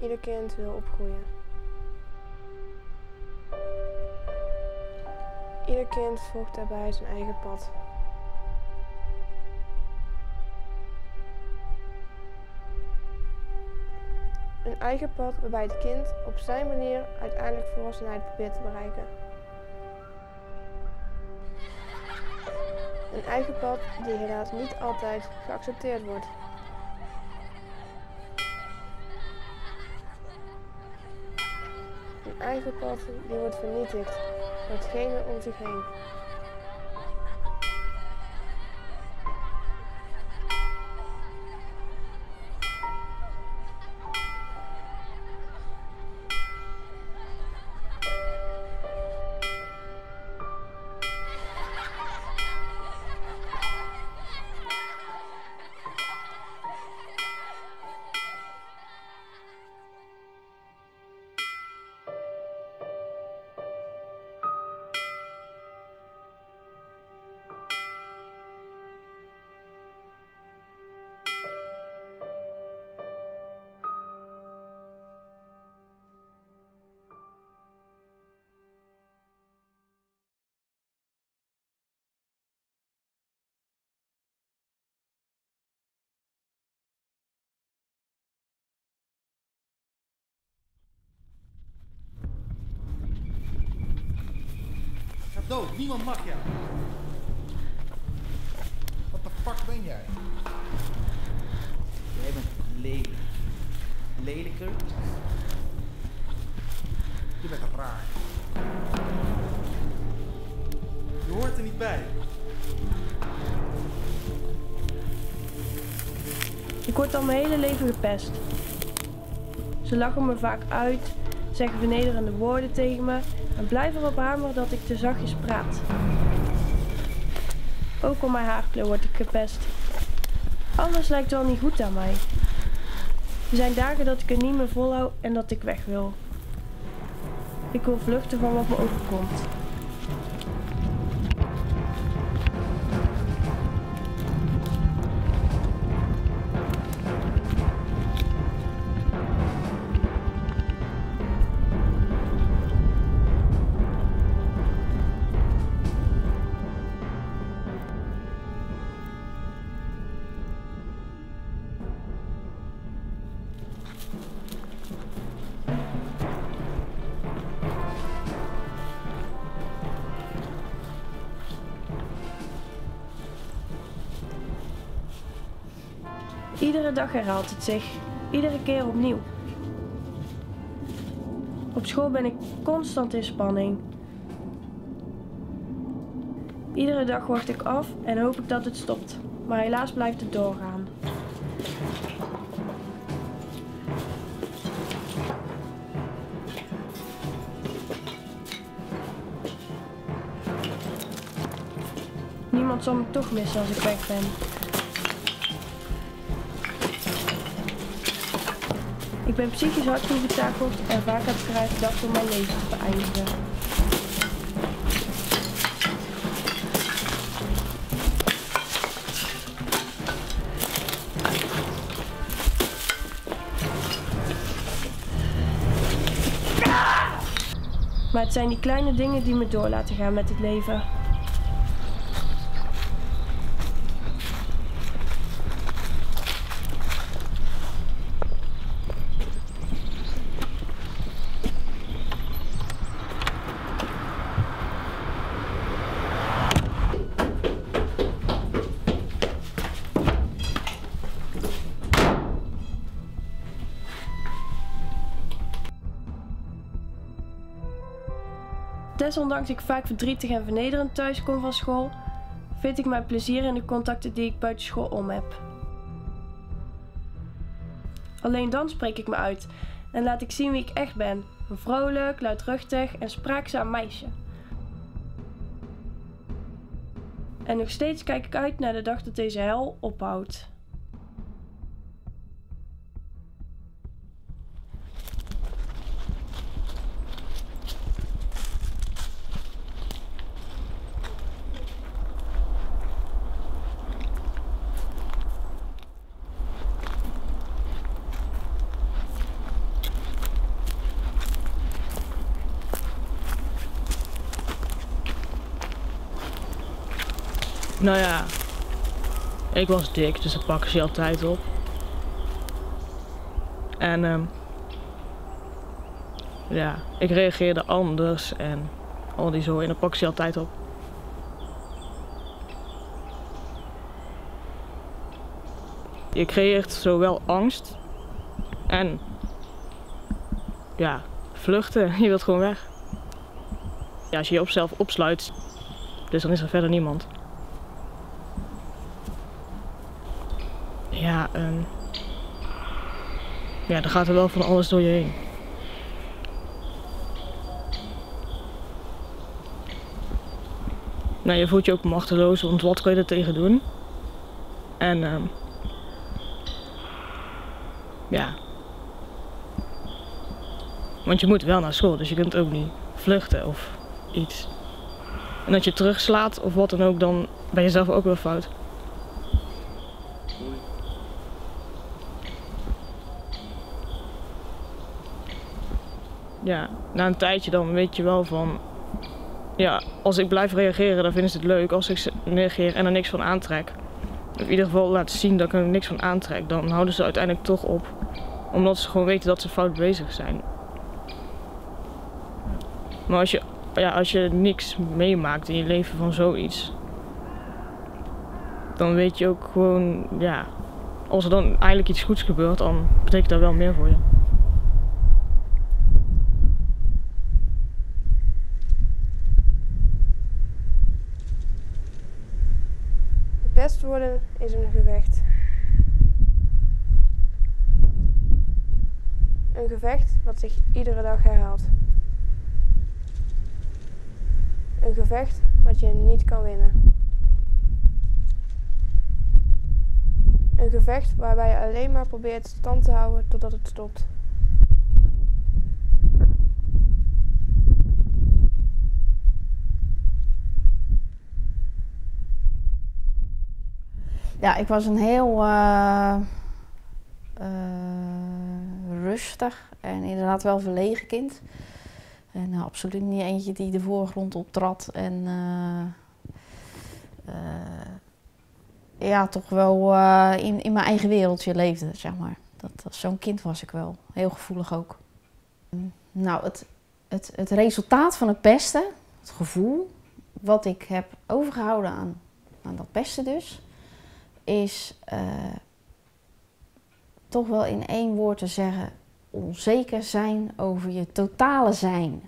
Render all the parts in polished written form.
ieder kind wil opgroeien. Ieder kind volgt daarbij zijn eigen pad. Een eigen pad waarbij het kind op zijn manier uiteindelijk volwassenheid probeert te bereiken. Een eigen pad die helaas niet altijd geaccepteerd wordt. Een eigen pad die wordt vernietigd door hetgene om zich heen. Ga dood, niemand mag jou. Wat de fuck ben jij? Jij bent lelijk. Lelijker? Je bent raar. Je hoort er niet bij. Ik word al mijn hele leven gepest. Ze lachen me vaak uit, zeggen vernederende woorden tegen me en blijven erop hameren dat ik te zachtjes praat. Ook om mijn haarkleur word ik gepest. Alles lijkt wel niet goed aan mij. Er zijn dagen dat ik het niet meer volhoud en dat ik weg wil. Ik wil vluchten van wat me overkomt. Iedere dag herhaalt het zich, iedere keer opnieuw. Op school ben ik constant in spanning. Iedere dag wacht ik af en hoop ik dat het stopt, maar helaas blijft het doorgaan. Niemand zal me toch missen als ik weg ben. Ik ben psychisch hard toegetakeld en vaak heb ik eruit gedacht om mijn leven te beëindigen. Maar het zijn die kleine dingen die me door laten gaan met het leven. Desondanks ik vaak verdrietig en vernederend thuis kom van school, vind ik mijn plezier in de contacten die ik buiten school om heb. Alleen dan spreek ik me uit en laat ik zien wie ik echt ben. Een vrolijk, luidruchtig en spraakzaam meisje. En nog steeds kijk ik uit naar de dag dat deze hel ophoudt. Nou ja, ik was dik, dus dan pakken ze je altijd op. En ja, ik reageerde anders en al die zo en dan pakken ze je altijd op. Je creëert zowel angst en ja, vluchten. Je wilt gewoon weg. Ja, als je jezelf opsluit, dus dan is er verder niemand. Ja, ja, dan gaat er wel van alles door je heen. Nou, je voelt je ook machteloos, want wat kan je er tegen doen? En ja. Want je moet wel naar school, dus je kunt ook niet vluchten of iets. En dat je terugslaat of wat dan ook, dan ben je zelf ook wel fout. Ja, na een tijdje dan weet je wel van... Ja, als ik blijf reageren, dan vinden ze het leuk. Als ik reageer en er niks van aantrek, of in ieder geval laat zien dat ik er niks van aantrek, dan houden ze uiteindelijk toch op. Omdat ze gewoon weten dat ze fout bezig zijn. Maar als je niks meemaakt in je leven van zoiets, dan weet je ook gewoon, ja, als er dan eindelijk iets goeds gebeurt, dan betekent dat wel meer voor je. Gepest worden is een gevecht. Een gevecht wat zich iedere dag herhaalt. Een gevecht wat je niet kan winnen. Een gevecht waarbij je alleen maar probeert stand te houden totdat het stopt. Ja, ik was een heel rustig en inderdaad wel verlegen kind. En absoluut niet eentje die de voorgrond optrad en ja, toch wel in mijn eigen wereldje leefde, zeg maar. Zo'n kind was ik wel, heel gevoelig ook. Nou, het resultaat van het pesten, het gevoel wat ik heb overgehouden aan dat pesten dus, is toch wel in één woord te zeggen: onzeker zijn over je totale zijn.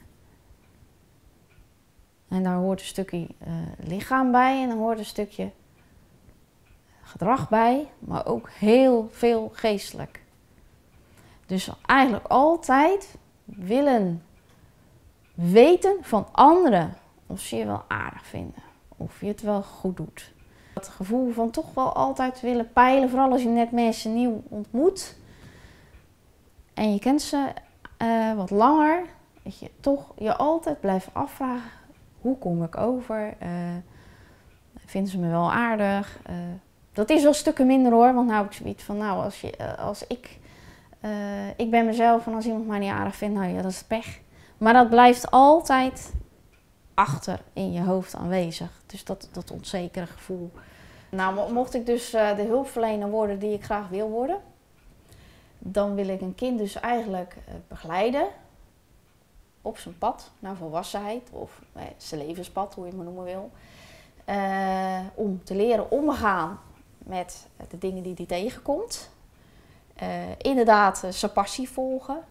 En daar hoort een stukje lichaam bij en daar hoort een stukje gedrag bij, maar ook heel veel geestelijk. Dus eigenlijk altijd willen weten van anderen of ze je wel aardig vinden, of je het wel goed doet. Dat gevoel van toch wel altijd willen peilen, vooral als je net mensen nieuw ontmoet en je kent ze wat langer, dat je toch je altijd blijft afvragen: hoe kom ik over? Vinden ze me wel aardig? Dat is wel stukken minder hoor, want nou heb ik zoiets van, nou als ik ben mezelf en als iemand mij niet aardig vindt, nou ja, dat is pech. Maar dat blijft altijd achter in je hoofd aanwezig. Dus dat onzekere gevoel. Nou, mocht ik dus de hulpverlener worden die ik graag wil worden, dan wil ik een kind dus eigenlijk begeleiden op zijn pad naar volwassenheid of zijn levenspad, hoe je het maar noemen wil. Om te leren omgaan met de dingen die hij tegenkomt. Inderdaad, zijn passie volgen.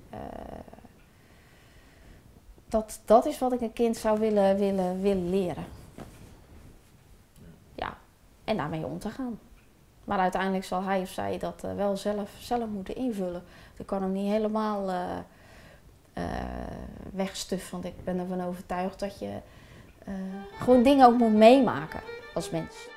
Dat is wat ik een kind zou willen leren. Ja, en daarmee om te gaan. Maar uiteindelijk zal hij of zij dat wel zelf moeten invullen. Ik kan hem niet helemaal wegstuffen, want ik ben ervan overtuigd dat je gewoon dingen ook moet meemaken als mens.